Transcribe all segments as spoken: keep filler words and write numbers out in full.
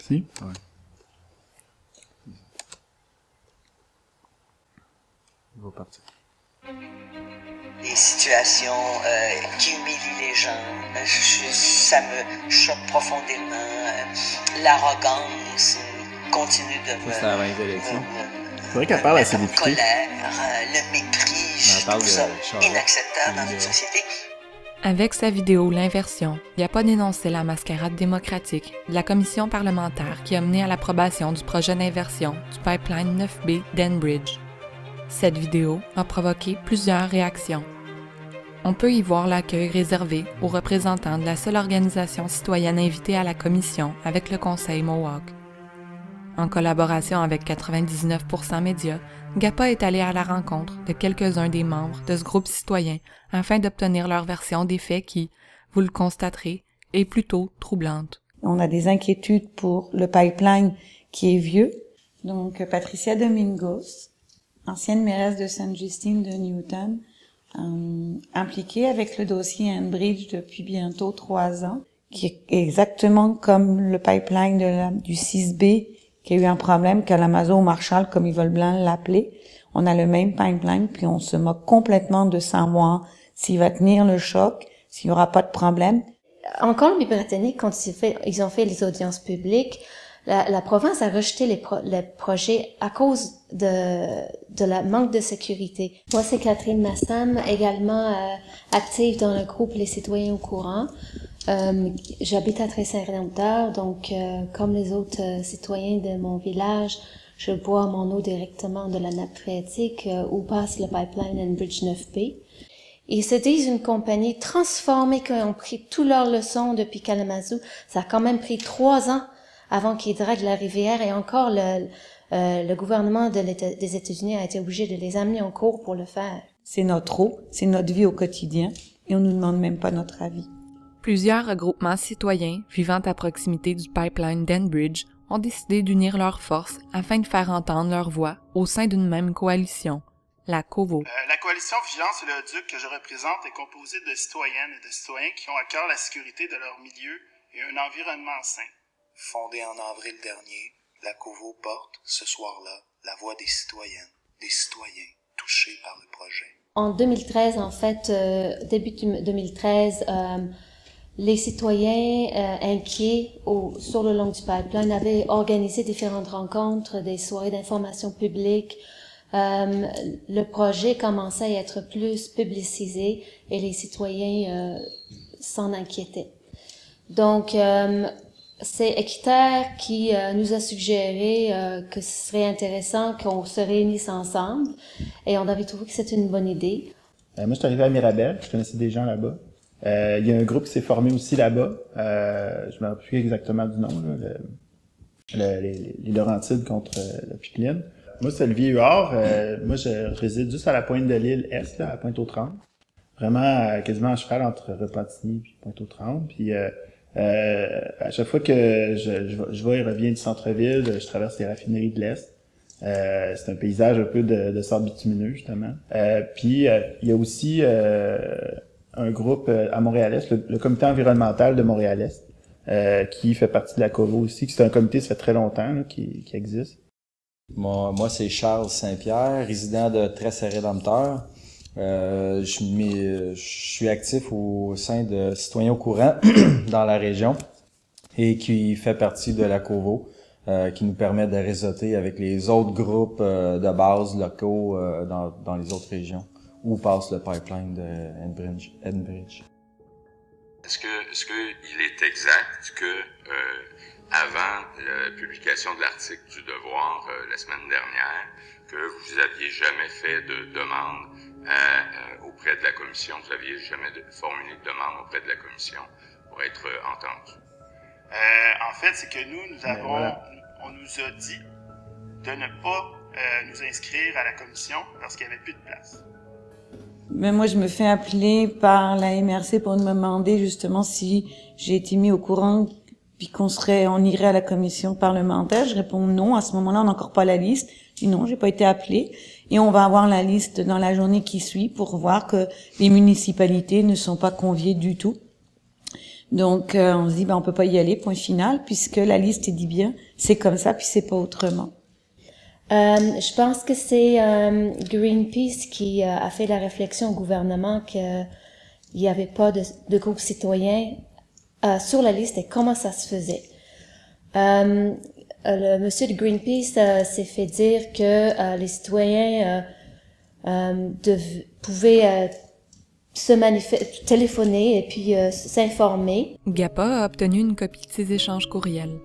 Ici? Ouais. Il va partir. Des situations euh, qui humilient les gens, je, je, ça me choque profondément. Euh, L'arrogance continue de me... Ça, c'est avant les élections. C'est vrai qu'elle parle à ses députés. colère, euh, le mépris, je trouve ça inacceptable dans une société. Avec sa vidéo L'inversion, il n'a pas dénoncé la mascarade démocratique de la commission parlementaire qui a mené à l'approbation du projet d'inversion du pipeline neuf B d'Enbridge. Cette vidéo a provoqué plusieurs réactions. On peut y voir l'accueil réservé aux représentants de la seule organisation citoyenne invitée à la commission avec le Conseil Mohawk. En collaboration avec quatre-vingt-dix-neuf pour cent Médias, GAPA est allé à la rencontre de quelques-uns des membres de ce groupe citoyen afin d'obtenir leur version des faits qui, vous le constaterez, est plutôt troublante. On a des inquiétudes pour le pipeline qui est vieux. Donc, Patricia Domingos, ancienne mairesse de Sainte-Justine de Newton, euh, impliquée avec le dossier Enbridge depuis bientôt trois ans, qui est exactement comme le pipeline de la, du six B, qui a eu un problème qu'à l'Amazon Marshall, comme ils veulent bien l'appeler. On a le même pipeline, puis on se moque complètement de savoir s'il va tenir le choc, s'il y aura pas de problème. En Colombie-Britannique, quand ils, fait, ils ont fait les audiences publiques, la, la province a rejeté les, pro, les projets à cause de, de la manque de sécurité. Moi, c'est Catherine Massam, également euh, active dans le groupe Les Citoyens au courant. Euh, j'habite à Très-Saint-Rédempteur, donc euh, comme les autres euh, citoyens de mon village, je bois mon eau directement de la nappe phréatique euh, où passe le pipeline Enbridge neuf B. Ils se disent une compagnie transformée qui ont pris toutes leurs leçons depuis Kalamazoo. Ça a quand même pris trois ans avant qu'ils draguent la rivière et encore le, euh, le gouvernement de l'État, des États-Unis a été obligé de les amener en cours pour le faire. C'est notre eau, c'est notre vie au quotidien et on nous demande même pas notre avis. Plusieurs regroupements citoyens vivant à proximité du pipeline d'Enbridge ont décidé d'unir leurs forces afin de faire entendre leur voix au sein d'une même coalition, la COVO. Euh, la coalition Vigilance et le Duc que je représente est composée de citoyennes et de citoyens qui ont à cœur la sécurité de leur milieu et un environnement sain. Fondée en avril dernier, la COVO porte, ce soir-là, la voix des citoyennes, des citoyens touchés par le projet. En deux mille treize, en fait, euh, début deux mille treize, euh, les citoyens euh, inquiets au, sur le long du pipeline avaient organisé différentes rencontres, des soirées d'information publique. Euh, le projet commençait à être plus publicisé et les citoyens euh, s'en inquiétaient. Donc, euh, c'est Équiterre qui euh, nous a suggéré euh, que ce serait intéressant qu'on se réunisse ensemble et on avait trouvé que c'était une bonne idée. Euh, moi, je suis arrivé à Mirabel, je connaissais des gens là-bas. Euh, il y a un groupe qui s'est formé aussi là-bas. Euh, je me rappelle plus exactement du nom, là, le, le, les, les Laurentides contre euh, la Pipeline. Moi, c'est Olivier Huard. Euh, moi, je réside juste à la pointe de l'île Est, là, à Pointe-aux-Trembles. Vraiment, euh, quasiment à cheval entre Repentigny et Pointe-aux-Trembles. Puis, euh, euh, à chaque fois que je, je, je vais et reviens du centre-ville, je traverse les raffineries de l'Est. Euh, c'est un paysage un peu de, de sable bitumineux, justement. Euh, puis, euh, il y a aussi euh, un groupe à Montréal-Est, le, le comité environnemental de Montréal-Est, euh, qui fait partie de la COVO aussi. C'est un comité, ça fait très longtemps, là, qui, qui existe. Moi, moi c'est Charles Saint-Pierre, résident de Très-Saint-Rédempteur. Euh, je, je suis actif au sein de Citoyens au courant dans la région et qui fait partie de la COVO, euh, qui nous permet de réseauter avec les autres groupes euh, de base locaux euh, dans, dans les autres régions où passe le pipeline de Enbridge. Enbridge. Est-ce que, est-ce que il est exact que euh, avant la publication de l'article du Devoir euh, la semaine dernière, que vous aviez jamais fait de demande euh, euh, auprès de la commission, vous aviez jamais de, formulé de demande auprès de la commission pour être euh, entendu? Euh, en fait, c'est que nous, nous avons, voilà. on nous a dit de ne pas euh, nous inscrire à la commission parce qu'il n'y avait plus de place. Mais moi, je me fais appeler par la M R C pour me demander justement si j'ai été mis au courant puis qu'on serait, on irait à la commission parlementaire. Je réponds non. À ce moment-là, on n'a encore pas la liste. Je dis non, j'ai pas été appelée. Et on va avoir la liste dans la journée qui suit pour voir que les municipalités ne sont pas conviées du tout. Donc, euh, on se dit, ben, on peut pas y aller, point final, puisque la liste dit bien, c'est comme ça, puis c'est pas autrement. Euh, je pense que c'est euh, Greenpeace qui euh, a fait la réflexion au gouvernement qu'il n'y avait pas de, de groupe citoyen euh, sur la liste et comment ça se faisait. Euh, le monsieur de Greenpeace euh, s'est fait dire que euh, les citoyens euh, euh, dev- pouvaient euh, se manifester, téléphoner et puis euh, s'informer. GAPA a obtenu une copie de ces échanges courriels.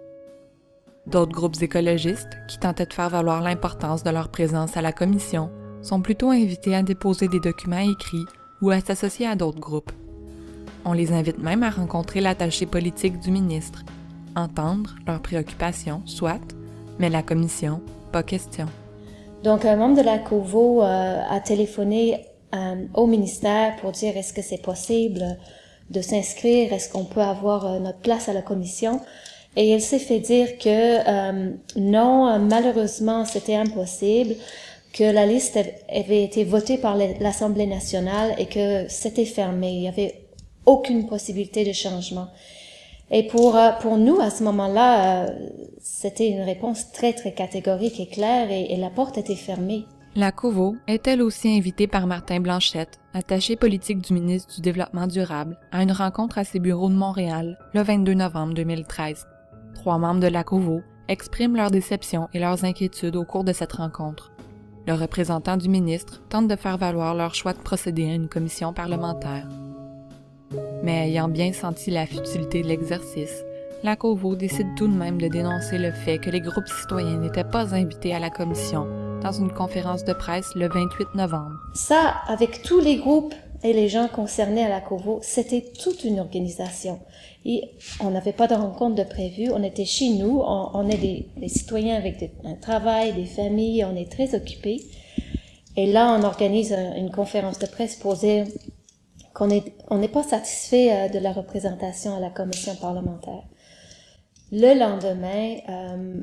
D'autres groupes écologistes, qui tentaient de faire valoir l'importance de leur présence à la commission, sont plutôt invités à déposer des documents écrits ou à s'associer à d'autres groupes. On les invite même à rencontrer l'attaché politique du ministre, entendre leurs préoccupations, soit, mais la commission, pas question. Donc, un membre de la COVO euh, a téléphoné euh, au ministère pour dire est-ce que c'est possible de s'inscrire, est-ce qu'on peut avoir euh, notre place à la commission. Et il s'est fait dire que euh, non, malheureusement, c'était impossible, que la liste avait été votée par l'Assemblée nationale et que c'était fermé. Il n'y avait aucune possibilité de changement. Et pour euh, pour nous, à ce moment-là, euh, c'était une réponse très, très catégorique et claire et, et la porte était fermée. La COVO est elle aussi invitée par Martin Blanchette, attaché politique du ministre du Développement durable, à une rencontre à ses bureaux de Montréal le vingt-deux novembre deux mille treize. Trois membres de la COVO expriment leur déception et leurs inquiétudes au cours de cette rencontre. Le représentant du ministre tente de faire valoir leur choix de procéder à une commission parlementaire. Mais ayant bien senti la futilité de l'exercice, la COVO décide tout de même de dénoncer le fait que les groupes citoyens n'étaient pas invités à la commission dans une conférence de presse le vingt-huit novembre. Ça, avec tous les groupes et les gens concernés à la COVO, c'était toute une organisation. Et on n'avait pas de rencontre de prévu, on était chez nous, on, on est des, des citoyens avec des, un travail, des familles, on est très occupés. Et là, on organise un, une conférence de presse pour dire qu'on est, on n'est pas satisfait de la représentation à la commission parlementaire. Le lendemain, euh,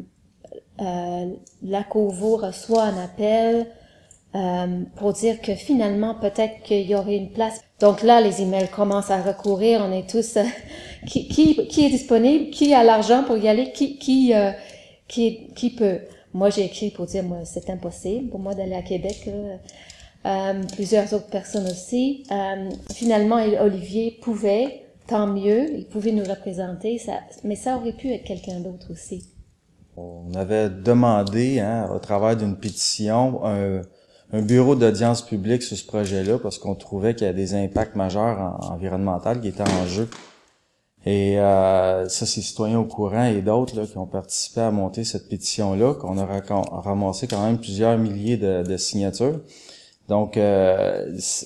euh, la COVO reçoit un appel euh, pour dire que finalement, peut-être qu'il y aurait une place. Donc là, les emails commencent à recourir. On est tous euh, qui, qui qui est disponible, qui a l'argent pour y aller, qui qui euh, qui qui peut. Moi, j'ai écrit pour dire moi c'est impossible pour moi d'aller à Québec. Euh, euh, plusieurs autres personnes aussi. Euh, finalement, Olivier pouvait, tant mieux, il pouvait nous représenter. Ça, mais ça aurait pu être quelqu'un d'autre aussi. On avait demandé, hein, au travers d'une pétition, un, un bureau d'audience publique sur ce projet-là parce qu'on trouvait qu'il y a des impacts majeurs en, environnementaux qui étaient en jeu. Et euh, ça, c'est Citoyens au courant et d'autres là, qui ont participé à monter cette pétition-là, qu'on a ramassé quand même plusieurs milliers de, de signatures. Donc, euh,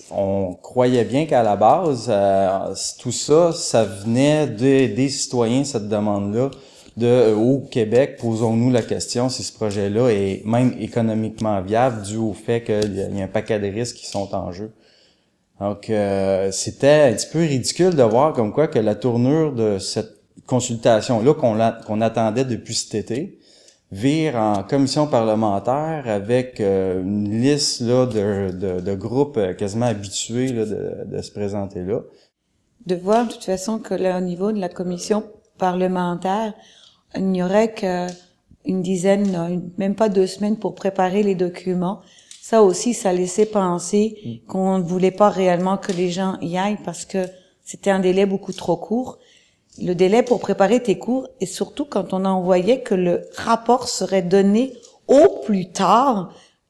on croyait bien qu'à la base, euh, tout ça, ça venait de, des citoyens, cette demande-là, de euh, au Québec, posons-nous la question si ce projet-là est même économiquement viable dû au fait qu'il y a un paquet de risques qui sont en jeu. Donc, euh, c'était un petit peu ridicule de voir comme quoi que la tournure de cette consultation-là qu'on, qu'on attendait depuis cet été vire en commission parlementaire avec euh, une liste là de, de, de groupes quasiment habitués là, de, de se présenter là. De voir de toute façon que là, au niveau de la commission parlementaire, il n'y aurait qu'une dizaine, même pas deux semaines pour préparer les documents. Ça aussi, ça laissait penser qu'on ne voulait pas réellement que les gens y aillent parce que c'était un délai beaucoup trop court. Le délai pour préparer tes cours, et surtout quand on envoyait que le rapport serait donné au plus tard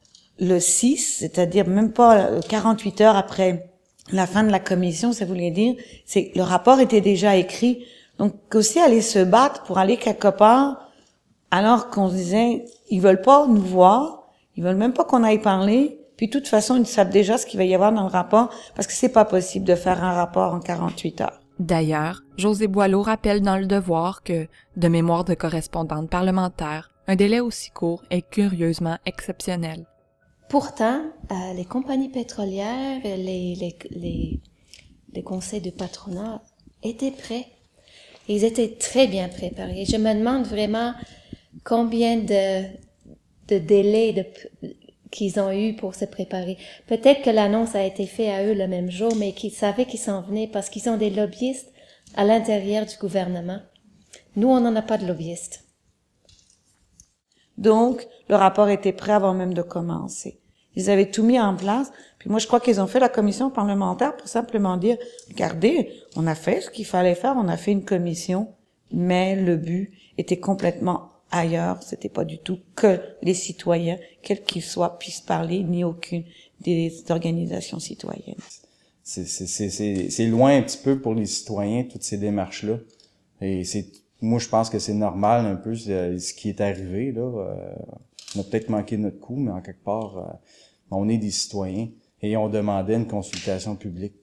le six, c'est-à-dire même pas quarante-huit heures après la fin de la commission, ça voulait dire, c'est le rapport était déjà écrit. Donc aussi aller se battre pour aller quelque part, alors qu'on se disait, ils veulent pas nous voir, ils veulent même pas qu'on aille parler, puis de toute façon, ils savent déjà ce qu'il va y avoir dans le rapport, parce que c'est pas possible de faire un rapport en quarante-huit heures. D'ailleurs, José Boileau rappelle dans Le Devoir que, de mémoire de correspondante parlementaire, un délai aussi court est curieusement exceptionnel. Pourtant, euh, les compagnies pétrolières, les, les, les, les conseils de patronat étaient prêts. Ils étaient très bien préparés. Je me demande vraiment combien de, de délais de, qu'ils ont eu pour se préparer. Peut-être que l'annonce a été faite à eux le même jour, mais qu'ils savaient qu'ils s'en venaient parce qu'ils ont des lobbyistes à l'intérieur du gouvernement. Nous, on n'en a pas de lobbyistes. Donc, le rapport était prêt avant même de commencer. Ils avaient tout mis en place. Puis moi, je crois qu'ils ont fait la commission parlementaire pour simplement dire, regardez, on a fait ce qu'il fallait faire, on a fait une commission, mais le but était complètement ailleurs. C'était pas du tout que les citoyens, quels qu'ils soient, puissent parler, ni aucune des organisations citoyennes. C'est, c'est, c'est, c'est, c'est loin un petit peu pour les citoyens, toutes ces démarches-là. Et c'est, moi, je pense que c'est normal un peu ce, ce qui est arrivé, là. Euh, on a peut-être manqué notre coup, mais en quelque part, euh, on est des citoyens et on demandait une consultation publique.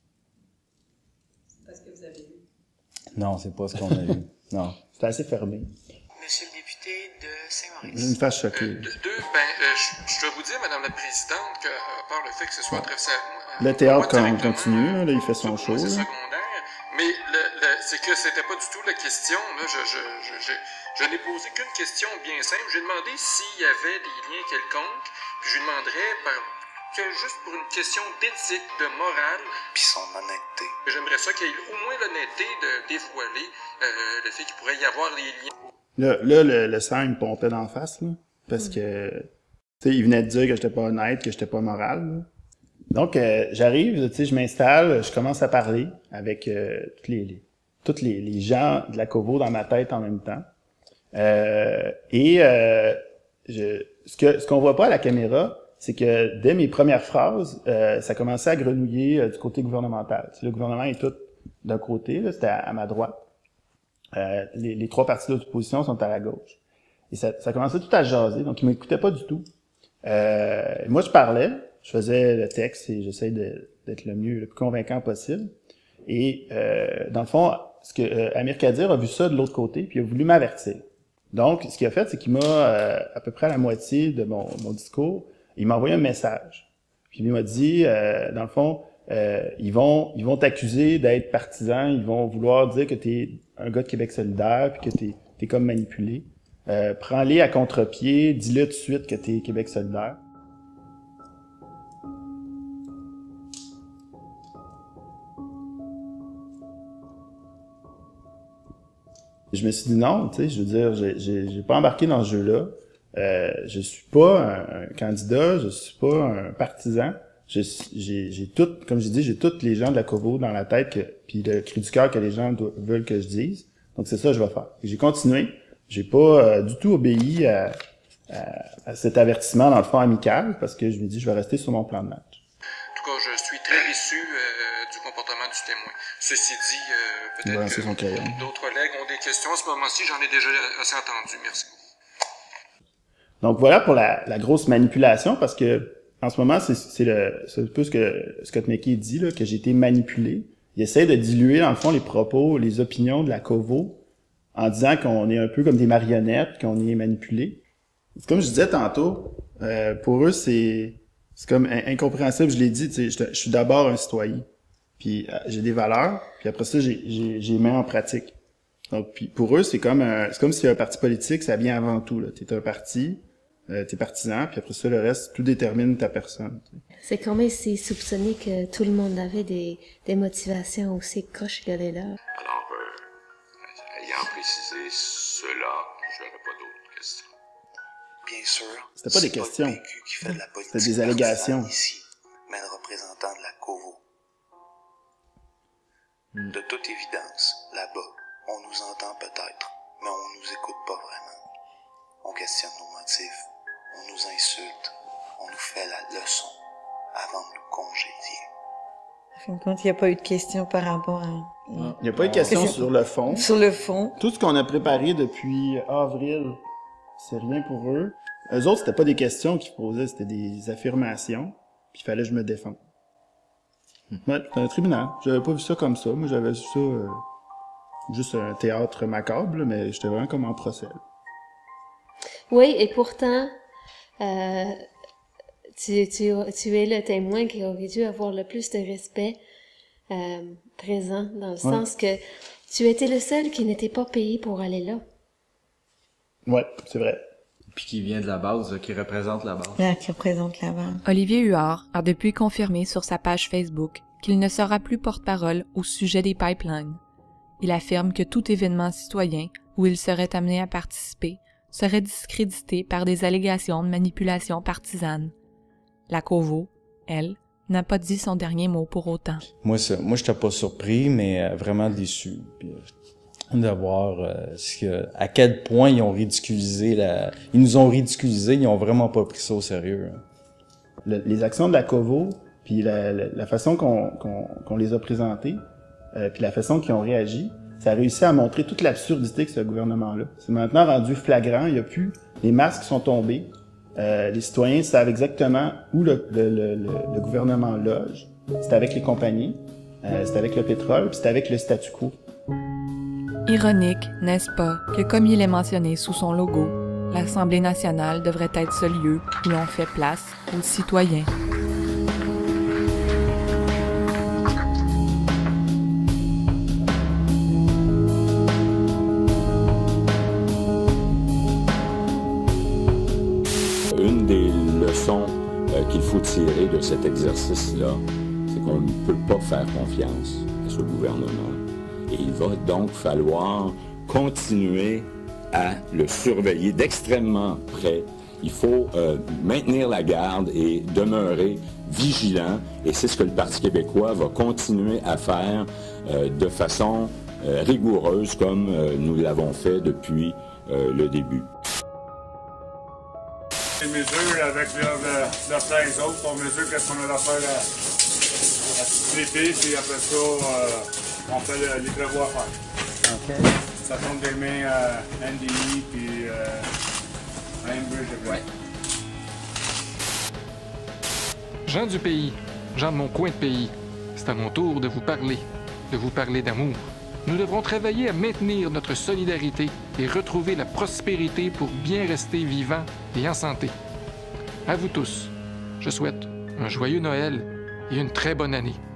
C'est pas ce que vous avez vu? Non, c'est pas ce qu'on a eu. Non. C'était assez fermé. Monsieur le député de Saint-Maurice. Une face choquée. Euh, deux, deux, ben, euh, je, je dois vous dire, Madame la Présidente, que, à part le fait que ce soit adressé à Le théâtre continue, là, il fait son show. C'est Là. secondaire, mais le, le, c'est que c'était pas du tout la question. Là. Je, je, je, je, je n'ai posé qu'une question bien simple. J'ai demandé s'il y avait des liens quelconques, puis je lui demanderais par, que juste pour une question d'éthique, de morale, puis son honnêteté. J'aimerais ça qu'il y ait au moins l'honnêteté de dévoiler euh, le fait qu'il pourrait y avoir des liens. Là, là le, le sang, il me pompait d'en face, là, parce que, tu sais, il venait de dire que j'étais pas honnête, que j'étais pas moral, là. Donc, euh, j'arrive, tu sais, je m'installe, je commence à parler avec euh, tous les, les, toutes les, les gens de la Covo dans ma tête en même temps. Euh, et euh, je, ce que ce qu'on voit pas à la caméra, c'est que dès mes premières phrases, euh, ça commençait à grenouiller euh, du côté gouvernemental. Tu sais, le gouvernement est tout d'un côté, là, c'était à, à ma droite. Euh, les, les trois partis de l'opposition sont à la gauche. Et ça, ça commençait tout à jaser, donc ils m'écoutaient pas du tout. Euh, moi, je parlais, je faisais le texte et j'essaie de, d'être le mieux, le plus convaincant possible. Et euh, dans le fond, ce que euh, Amir Kadir a vu ça de l'autre côté, puis il a voulu m'avertir. Donc, ce qu'il a fait, c'est qu'il m'a, euh, à peu près à la moitié de mon, mon discours, il m'a envoyé un message. Puis il m'a dit, euh, dans le fond, euh, ils vont ils vont t'accuser d'être partisan, ils vont vouloir dire que t'es un gars de Québec solidaire, puis que t'es t'es comme manipulé. Euh, prends-les à contre-pied, dis-le tout de suite que t'es Québec solidaire. Je me suis dit non, tu sais, je veux dire, j'ai, j'ai, j'ai pas embarqué dans ce jeu-là. Euh, je suis pas un, un candidat, je suis pas un partisan. Je, j'ai, j'ai tout, comme j'ai dit, j'ai tous les gens de la Covo dans la tête, que, puis le cri du cœur que les gens doivent, veulent que je dise. Donc c'est ça que je vais faire. Et j'ai continué. J'ai pas euh, du tout obéi à, à, à cet avertissement dans le fond amical, parce que je me dis, je vais rester sur mon plan de match. En tout cas, je suis très déçu euh, du comportement du témoin. Ceci dit, euh, peut-être Ouais, c'est son crayon. que d'autres collègues ont des questions. À ce moment-ci, j'en ai déjà assez entendu. Merci. Donc voilà pour la, la grosse manipulation, parce que en ce moment, c'est, c'est, le, c'est un peu ce que Scott McKay dit, là, que j'ai été manipulé. Il essaie de diluer, dans le fond, les propos, les opinions de la Covo, en disant qu'on est un peu comme des marionnettes, qu'on est manipulé. Comme je disais tantôt, euh, pour eux, c'est, c'est comme incompréhensible. Je l'ai dit, tu sais, je, je suis d'abord un citoyen. Puis euh, j'ai des valeurs, puis après ça, j'ai, j'ai, j'ai mis en pratique. Donc, puis pour eux, c'est comme un, c'est comme si un parti politique, ça vient avant tout. Là. T'es un parti, euh, t'es partisan, puis après ça, le reste, tout détermine ta personne. Tu sais. C'est quand même si soupçonné que tout le monde avait des, des motivations aussi croches que les leurs. Alors, euh, ayant précisé cela, je n'aurai pas d'autres questions. Bien sûr. C'était pas des c'est questions. Pas le P Q qui fait de la politique C'était des allégations. ici, mais le représentant de la Covo. Hmm. De toute évidence, là-bas, on nous entend peut-être, mais on nous écoute pas vraiment. On questionne nos motifs, on nous insulte, on nous fait la leçon avant de nous congédier. En fin de compte, il n'y a pas eu de questions par rapport à... Il n'y a pas eu de question sur le fond. Sur le fond. Tout ce qu'on a préparé depuis avril, c'est rien pour eux. Eux autres, c'était pas des questions qu'ils posaient, c'était des affirmations. Puis il fallait que je me défende. Ouais, c'était un tribunal. J'avais pas vu ça comme ça. Moi, j'avais vu ça euh, juste un théâtre macabre, mais j'étais vraiment comme en procès. Oui, et pourtant, euh, tu, tu, tu es le témoin qui aurait dû avoir le plus de respect euh, présent, dans le ouais. sens que tu étais le seul qui n'était pas payé pour aller là. Ouais, c'est vrai. Puis qui vient de la base, là, qui représente la base. Ouais, qui représente la base. Olivier Huard a depuis confirmé sur sa page Facebook qu'il ne sera plus porte-parole au sujet des pipelines. Il affirme que tout événement citoyen où il serait amené à participer serait discrédité par des allégations de manipulation partisane. La Covo, elle, n'a pas dit son dernier mot pour autant. Moi, ça, moi, j'étais pas surpris, mais euh, vraiment déçu. Puis, euh, de voir euh, ce que, à quel point ils ont ridiculisé la... Ils nous ont ridiculisé, ils ont vraiment pas pris ça au sérieux. Hein. Le, les actions de la Covo, puis la, la, la façon qu'on qu'on, qu'on les a présentées, euh, puis la façon qu'ils ont réagi, ça a réussi à montrer toute l'absurdité que ce gouvernement-là. C'est maintenant rendu flagrant, il y a plus... Les masques sont tombés, euh, les citoyens savent exactement où le, le, le, le, le gouvernement loge. C'est avec les compagnies, euh, c'est avec le pétrole, puis c'est avec le statu quo. Ironique, n'est-ce pas, que comme il est mentionné sous son logo, l'Assemblée nationale devrait être ce lieu où l'on fait place aux citoyens. Une des leçons euh, qu'il faut tirer de cet exercice-là, c'est qu'on ne peut pas faire confiance à ce gouvernement. Et il va donc falloir continuer à le surveiller d'extrêmement près. Il faut euh, maintenir la garde et demeurer vigilant. Et c'est ce que le Parti québécois va continuer à faire euh, de façon euh, rigoureuse comme euh, nous l'avons fait depuis euh, le début. Les mesures avec leurs frères et autres, on mesure qu'est-ce qu'on a à faire à, à traiter, puis après ça, euh, on fait le, les prévois à faire. OK. Ça tombe des mains à Andy, puis euh, à Enbridge. Ouais. Gens du pays, gens de mon coin de pays, c'est à mon tour de vous parler, de vous parler d'amour. Nous devrons travailler à maintenir notre solidarité et retrouver la prospérité pour bien rester vivants et en santé. À vous tous, je souhaite un joyeux Noël et une très bonne année.